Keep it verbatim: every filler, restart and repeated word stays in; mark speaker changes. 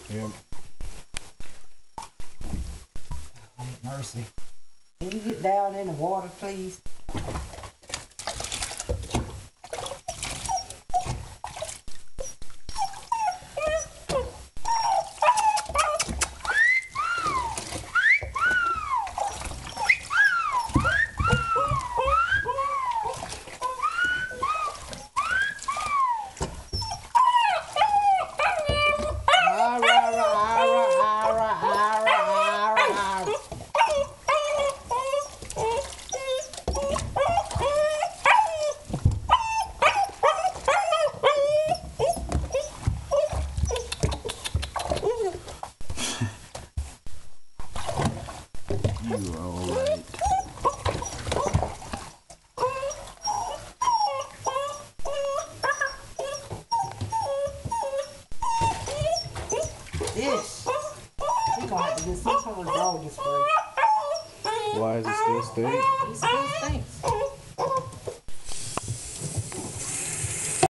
Speaker 1: Yep.
Speaker 2: Mercy. Can you get down in the water, please?
Speaker 1: You are alright.
Speaker 2: Ish. We gonna have to get some kind of dog spray.
Speaker 1: Why does it still stink?
Speaker 2: It still stinks.